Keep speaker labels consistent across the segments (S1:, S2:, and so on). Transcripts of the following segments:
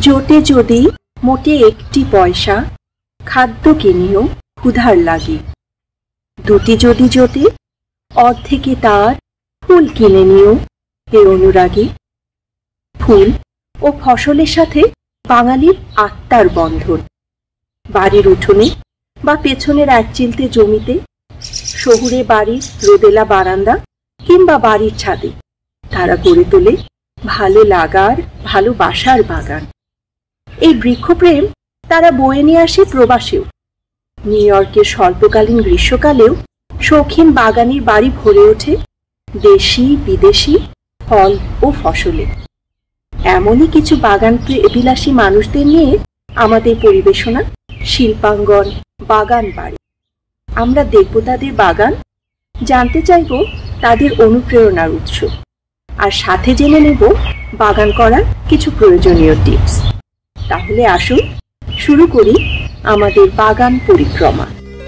S1: জোটে যদি মোটে একটি পয়সা, খাদ্য কিনিও ক্ষুধার লাগে। দুটি যদি জোটে, অর্ধেকে তার ফুল কিনে নিও হে অনুরাগী। ফুল ও ফসলের সাথে বাঙালির আত্মার বন্ধন। বাড়ির উঠোনে বা পেছনের একচিলতে জমিতে, শহুরে বাড়ির রোদেলা বারান্দা কিংবা বাড়ির ছাদে তারা গড়ে তোলে ভালো লাগার, ভালোবাসার বাগান। এই বৃক্ষপ্রেম তারা বয়ে নিয়ে আসে প্রবাসেও। নিউ ইয়র্কের স্বল্পকালীন গ্রীষ্মকালেও শৌখিন বাগানের বাড়ি ভরে ওঠে দেশি বিদেশি ফল ও ফসলে। এমনই কিছু বাগান বিলাসী মানুষদের নিয়ে আমাদের পরিবেশনা শিল্পাঙ্গন বাগান বাড়ি। আমরা দেখব তাদের বাগান, জানতে চাইব তাদের অনুপ্রেরণার উৎস, আর সাথে জেনে নেব বাগান করার কিছু প্রয়োজনীয় টিপস। তাহলে আসুন শুরু করি আমাদের বাগান পরিক্রমা।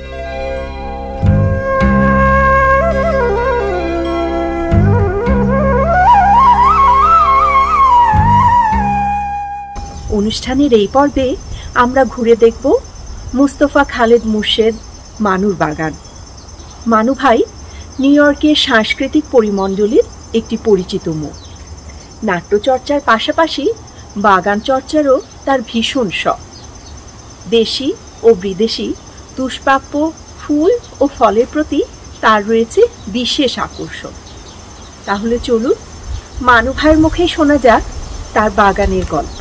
S1: অনুষ্ঠানের এই পর্বে আমরা ঘুরে দেখব মুস্তফা খালেদ মুর্শেদ মানুর বাগান। মানু ভাই নিউ ইয়র্কের সাংস্কৃতিক পরিমণ্ডলের একটি পরিচিত মুখ। নাট্যচর্চার পাশাপাশি বাগান চর্চারও তার ভীষণ শখ। দেশি ও বিদেশি দুষ্প্রাপ্য ফুল ও ফলের প্রতি তার রয়েছে বিশেষ আকর্ষণ। তাহলে চলুন মানু ভাইয়ের মুখে শোনা যাক তার বাগানের গল্প।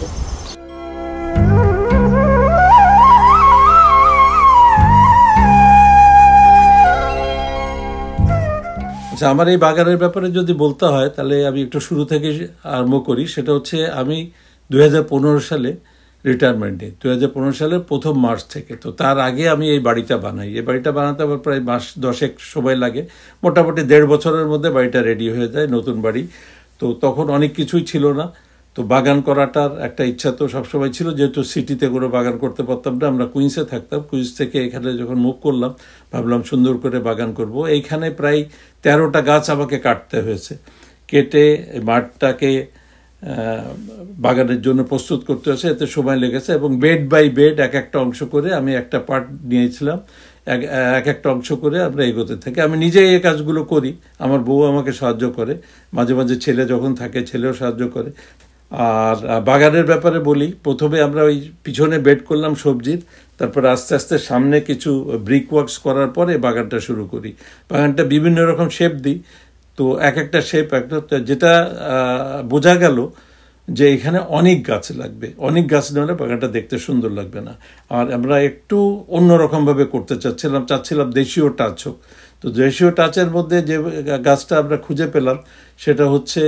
S2: আমার এই বাগানের ব্যাপারে যদি বলতে হয় তাহলে আমি একটু শুরু থেকে আরম্ভ করি। সেটা হচ্ছে আমি 2015 সালে রিটায়ারমেন্ট নিই, 2015 সালের 1 মার্চ থেকে। তো তার আগে আমি এই বাড়িটা বানাই। এই বাড়িটা বানাতে আমার প্রায় মাস 10 সময় লাগে। মোটামুটি 1.5 বছরের মধ্যে বাড়িটা রেডি হয়ে যায়, নতুন বাড়ি। তো তখন অনেক কিছুই ছিল না। তো বাগান করাটার একটা ইচ্ছা তো সবসময় ছিল, যেহেতু সিটিতে কোনো বাগান করতে পারতাম না। আমরা কুইন্সে থাকতাম। কুইন্স থেকে এখানে যখন মুভ করলাম ভাবলাম সুন্দর করে বাগান করব। এইখানে প্রায় 13টা গাছ আমাকে কাটতে হয়েছে। কেটে মাঠটাকে বাগানের জন্য প্রস্তুত করতে হয়েছে, এতে সময় লেগেছে। এবং বেড বাই বেড এক একটা অংশ করে আমি একটা পার্ট নিয়েছিলাম, এক একটা অংশ করে আমরা এগোতে থাকি। আমি নিজেই এই কাজগুলো করি, আমার বউ আমাকে সাহায্য করে, মাঝে মাঝে ছেলে যখন থাকে ছেলেও সাহায্য করে। আর বাগানের ব্যাপারে বলি, প্রথমে আমরা ওই পিছনে বেড করলাম সবজির, তারপরে আস্তে আস্তে সামনে কিছু ব্রিক ওয়ার্কস করার পরে বাগানটা শুরু করি। বাগানটা বিভিন্ন রকম শেপ দিই। তো এক একটা শেপ একটা, যেটা বোঝা গেল যে এখানে অনেক গাছ লাগবে। অনেক গাছ না হলে বাগানটা দেখতে সুন্দর লাগবে না। আর আমরা একটু অন্যরকমভাবে করতে চাচ্ছিলাম দেশীয় টাচ হোক। তো দেশীয় টাচের মধ্যে যে গাছটা আমরা খুঁজে পেলাম সেটা হচ্ছে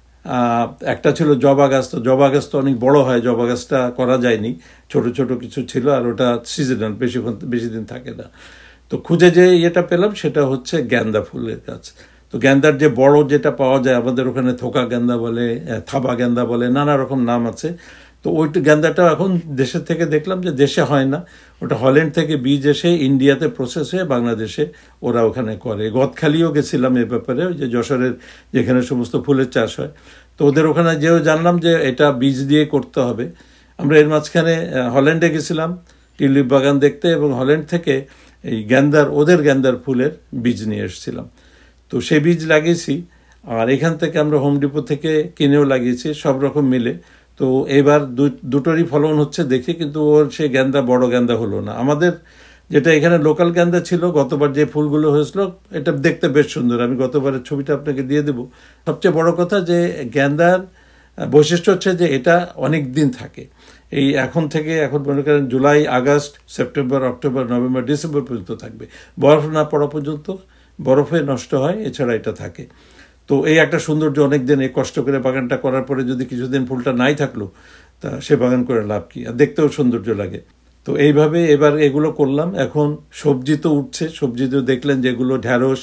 S2: একটা ছিল জবা গাছ। তো জবা গাছ তো অনেক বড় হয়, জবা গাছটা করা যায়নি, ছোট ছোট কিছু ছিল। আর ওটা সিজনাল, বেশি দিন থাকে না। তো খুঁজে যে এটা পেলাম সেটা হচ্ছে গ্যান্দা ফুলের গাছ। তো গ্যান্দার যে বড় যেটা পাওয়া যায়, আমাদের ওখানে থোকা গ্যান্দা বলে, থাবা গ্যান্দা বলে, নানা রকম নাম আছে। তো ওই গ্যান্দাটা এখন দেশের থেকে দেখলাম যে দেশে হয় না, ওটা হল্যান্ড থেকে বীজ এসে ইন্ডিয়াতে প্রসেস হয়ে বাংলাদেশে ওরা ওখানে করে। গদখালিও গেছিলাম এ ব্যাপারে, ওই যে যশোরের যেখানে সমস্ত ফুলের চাষ হয়। তো ওদের ওখানে যেও জানলাম যে এটা বীজ দিয়ে করতে হবে। আমরা এর মাঝখানে হল্যান্ডে গেছিলাম টিউলিপ বাগান দেখতে, এবং হল্যান্ড থেকে এই ওদের গ্যান্দার ফুলের বীজ নিয়ে এসেছিলাম। তো সেই বীজ লাগিয়েছি। আর এখান থেকে আমরা হোম ডিপো থেকে কিনেও লাগিয়েছি, সব রকম মিলে। তো এবার দুটোরই ফলন হচ্ছে দেখি, কিন্তু ওর সেই গ্যান্দা বড় গ্যান্দা হলো না। আমাদের যেটা এখানে লোকাল গ্যান্দা ছিল, গতবার যে ফুলগুলো হয়েছিল, এটা দেখতে বেশ সুন্দর। আমি গতবারের ছবিটা আপনাকে দিয়ে দেবো। সবচেয়ে বড় কথা যে গ্যান্দার বৈশিষ্ট্য হচ্ছে যে এটা অনেক দিন থাকে। এই এখন মনে করেন July, August, September, October, November, December পর্যন্ত থাকবে। বরফ না পড়া পর্যন্ত, বরফে নষ্ট হয়, এছাড়া এটা থাকে। তো এই একটা সৌন্দর্য। অনেকদিন এই কষ্ট করে বাগানটা করার পরে যদি কিছুদিন ফুলটা নাই থাকলো, তা সে বাগান করে লাভ কি? আর দেখতেও সৌন্দর্য লাগে। তো এইভাবে এবার এগুলো করলাম। এখন সবজি তো উঠছে। সবজি তো দেখলেন যেগুলো ঢ্যাঁড়স,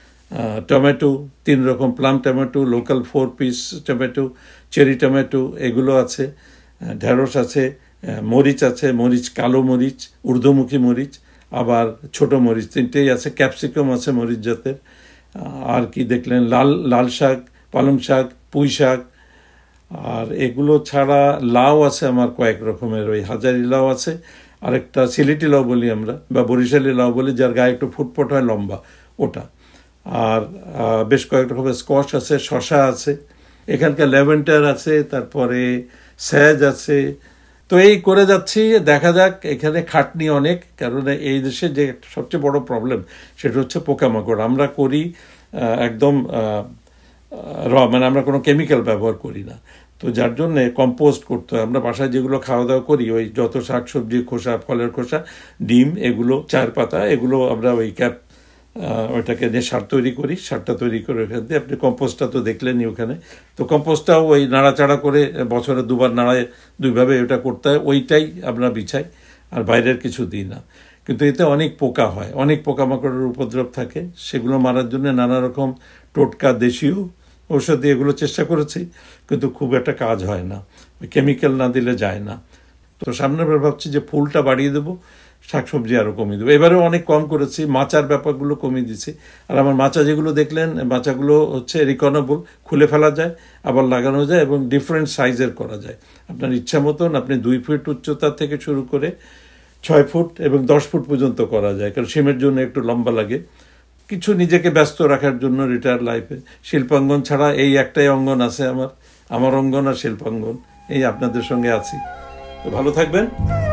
S2: টমেটো, 3 রকম, plum tomato, local 4 piece tomato, cherry tomato, এগুলো আছে। ঢ্যাঁড়স আছে, মরিচ আছে, কালো মরিচ, ঊর্ধ্বমুখী মরিচ, আবার ছোট মরিচ, 3টেই আছে। ক্যাপসিকাম আছে মরিচ জাতের। আর কি দেখলেন, লাল শাক, পালং শাক, পুঁই শাক, আর এগুলো ছাড়া লাউ আছে আমার কয়েক রকমের, ওই হাজারি লাউ আছে, আরেকটা সিলেটি লাউ বলি আমরা, বা বরিশালি লাউ বলি, যার গায়ে একটু ফুটফুট হয় লম্বা, ওটা। আর বেশ কয়েক রকমের স্কোয়াশ আছে, শশা আছে, এখানকার ল্যাভেন্ডার আছে, তারপরে স্যাজ আছে। তো এই করে যাচ্ছি, দেখা যাক। এখানে খাটনি অনেক, কারণ এই দেশে যে সবচেয়ে বড় প্রবলেম সেটা হচ্ছে পোকামাকড়। আমরা করি একদম মানে আমরা কোনো কেমিক্যাল ব্যবহার করি না, তো যার জন্যে কম্পোস্ট করতে হয়। আমরা বাসায় যেগুলো খাওয়া দাওয়া করি, ওই যত শাকসবজি খোসা, ফলের খোসা, ডিম, এগুলো, চায়ের পাতা, এগুলো আমরা ওই ওইটাকে নিয়ে সার তৈরি করি। সারটা তৈরি করে ওখান দিয়ে আপনি কম্পোস্টটা তো দেখলেনই ওখানে। তো কম্পোস্টটাও ওই নাড়াচাড়া করে বছরে দুবার নাড়ায়, দুইভাবে ওটা করতে হয়, ওইটাই আমরা বিছাই, আর বাইরের কিছু দিই না। কিন্তু এতে অনেক পোকা হয়, অনেক পোকামাকড়ের উপদ্রব থাকে। সেগুলো মারার জন্য নানা রকম টোটকা, দেশীয় ঔষধি এগুলো চেষ্টা করেছি, কিন্তু খুব একটা কাজ হয় না, কেমিক্যাল না দিলে যায় না। তো সামনের বার ভাবছি যে ফুলটা বাড়িয়ে দেবো, শাকসবজি আরও কমিয়ে দেবো। এবারেও অনেক কম করেছি, মাচার ব্যাপারগুলো কমিয়ে দিচ্ছি। আর আমার মাচা যেগুলো দেখলেন, মাচাগুলো হচ্ছে রিকনেবল, খুলে ফেলা যায়, আবার লাগানো যায়, এবং ডিফারেন্ট সাইজের করা যায়। আপনার ইচ্ছা মতন আপনি 2 ফুট উচ্চতা থেকে শুরু করে 6 ফুট এবং 10 ফুট পর্যন্ত করা যায়, কারণ সিমের জন্য একটু লম্বা লাগে। কিছু নিজেকে ব্যস্ত রাখার জন্য রিটায়ার লাইফে শিল্পাঙ্গন ছাড়া এই একটাই অঙ্গন আছে আমার অঙ্গন আর শিল্পাঙ্গন, এই আপনাদের সঙ্গে আছি। তো ভালো থাকবেন।